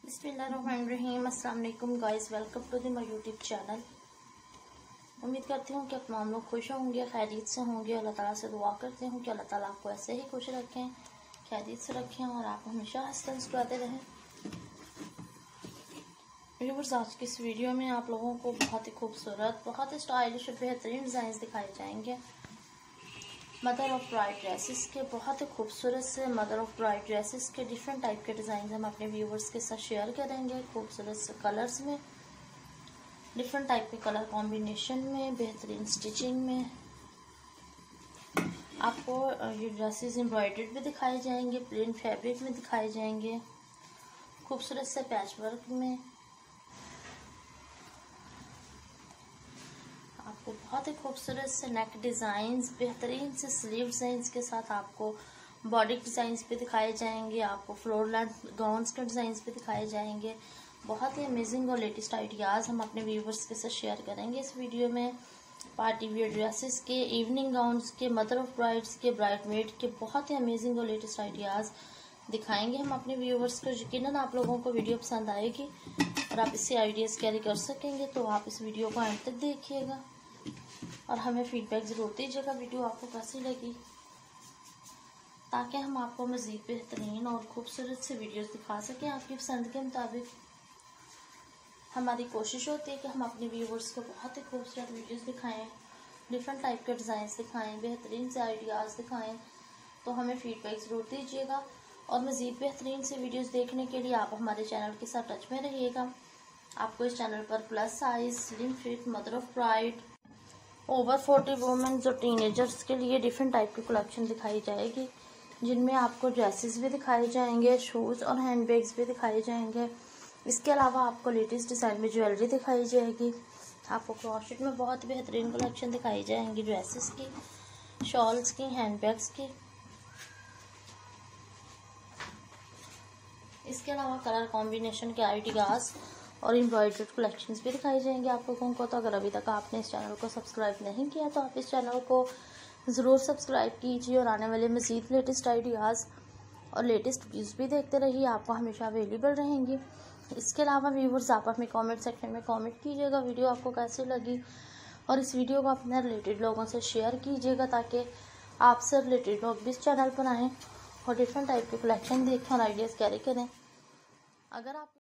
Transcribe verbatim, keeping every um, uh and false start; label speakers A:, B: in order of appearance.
A: बिस्मिल्लाहिर्रहमानिर्रहीम। अस्सलाम वालेकुम guys, welcome to the my YouTube channel. उम्मीद करती हूँ कि आप तमाम लोग खुश होंगे, खैरियत से होंगे। अल्लाह ताला से दुआ करते हूँ कि अल्लाह ताला आपको ऐसे ही खुश रखें, खैरियत से रखें और आप हमेशा हंसते मुस्कुराते रहें। व्यूअर्स, आज की इस वीडियो में आप लोगों को बहुत ही खूबसूरत, बहुत ही स्टाइलिश और बेहतरीन डिज़ाइन दिखाए जाएंगे। मदर ऑफ ब्राइड ड्रेसेस के बहुत ही खूबसूरत से मदर ऑफ ब्राइड ड्रेसेस के डिफरेंट टाइप के डिज़ाइन हम अपने व्यूवर्स के साथ शेयर करेंगे। खूबसूरत से कलर्स में, डिफरेंट टाइप के कलर कॉम्बिनेशन में, बेहतरीन स्टिचिंग में आपको ये ड्रेसेस एम्ब्रॉयडर्ड भी दिखाए जाएंगे, प्लेन फैब्रिक में दिखाए जाएंगे, खूबसूरत से पैच वर्क में। आपको बहुत ही खूबसूरत से नेक डिज़ाइंस, बेहतरीन से स्लीव डिज़ाइंस के साथ आपको बॉडी डिज़ाइंस भी दिखाए जाएंगे, आपको फ्लोर लेंथ गाउन्स के डिज़ाइंस भी दिखाए जाएंगे। बहुत ही अमेजिंग और लेटेस्ट आइडियाज़ हम अपने व्यूवर्स के साथ शेयर करेंगे इस वीडियो में। पार्टी वियर ड्रेसेस के, इवनिंग गाउन्स के, मदर ऑफ ब्राइड्स के, ब्राइडमेड के बहुत ही अमेजिंग और लेटेस्ट आइडियाज़ दिखाएंगे हम अपने व्यूवर्स को। यकीनन आप लोगों को वीडियो पसंद आएगी और आप इससे आइडियाज़ कैरी कर सकेंगे, तो आप इस वीडियो को अंत तक देखिएगा और हमें फीडबैक ज़रूर दीजिएगा वीडियो आपको कैसी लगी, ताकि हम आपको मज़ीद बेहतरीन और खूबसूरत से वीडियोस दिखा सकें आपकी पसंद के मुताबिक। हमारी कोशिश होती है कि हम अपने व्यूवर्स को बहुत ही खूबसूरत वीडियोस दिखाएं, डिफरेंट टाइप के डिज़ाइंस दिखाएं, बेहतरीन से आइडियाज़ दिखाएं। तो हमें फीडबैक ज़रूर दीजिएगा और मज़ीद बेहतरीन से वीडियोज़ देखने के लिए आप हमारे चैनल के साथ टच में रहिएगा। आपको इस चैनल पर plus size, slim fit, mother of bride, over forty women और टीनेजर्स के लिए डिफरेंट टाइप की कलेक्शन दिखाई जाएगी, जिनमें आपको ड्रेसेस भी दिखाए जाएंगे, शूज़ और हैंडबैग्स भी दिखाए जाएंगे। इसके अलावा आपको लेटेस्ट डिज़ाइन में ज्वेलरी दिखाई जाएगी। आपको क्रॉशेट में बहुत बेहतरीन कलेक्शन दिखाई जाएंगी, ड्रेसेस की, शॉल्स की, हैंडबैग्स की। इसके अलावा कलर कॉम्बिनेशन के आइडियाज़ और एम्ब्रॉयडर्ड कलेक्शंस भी दिखाई जाएंगे आप लोगों को। तो अगर अभी तक आपने इस चैनल को सब्सक्राइब नहीं किया तो आप इस चैनल को ज़रूर सब्सक्राइब कीजिए और आने वाले मज़ीद लेटेस्ट आइडियाज़ और लेटेस्ट वीडियोज़ भी देखते रहिए, आपको हमेशा अवेलेबल रहेंगी। इसके अलावा व्यूवर्स, आप हमें कमेंट सेक्शन में कमेंट कीजिएगा वीडियो आपको कैसी लगी और इस वीडियो को अपने रिलेटेड लोगों से शेयर कीजिएगा, ताकि आपसे रिलेटेड लोग भी इस चैनल पर आएँ और डिफरेंट टाइप के कलेक्शन देखें और आइडियाज़ कैरी करें। अगर आप